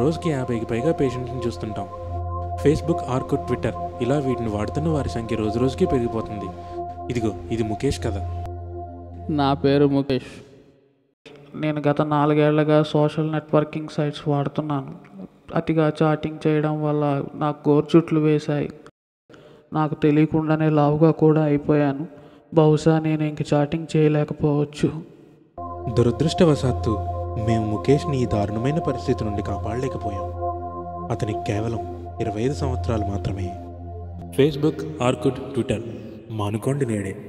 రోజుకి 50కి పైగా పేషెంట్ని చూస్తుంటాం. ఫేస్బుక్, ఆర్కుట్, ట్విట్టర్ ఇలా వీటిని వాడుతున్న వారి సంఖ్య రోజు రోజుకి పెరిగిపోతుంది. ఇదిగో ఇది ముఖేష్ కథ. నా పేరు ముఖేష్. నేను గత 4 ఏళ్లుగా సోషల్ నెట్వర్కింగ్ సైట్స్ వాడుతున్నాను. అతిగా చాటింగ్ చేయడం వల్ల నాకు గోర్చుట్లు వేశాయి. నాకు తెలియకుండానే లావుగా కూడా అయిపోయాను. బహుశా నేను ఇంక చాటింగ్ చేయలేకపోవచ్చు. దురదృష్టవశాత్తు మేము ముఖేష్ని ఈ దారుణమైన పరిస్థితి నుండి కాపాడలేకపోయాం. అతనికి కేవలం 25 సంవత్సరాలు మాత్రమే. ఫేస్బుక్, ఆర్కుట్, ట్విట్టర్ మానుకోండి నేడే.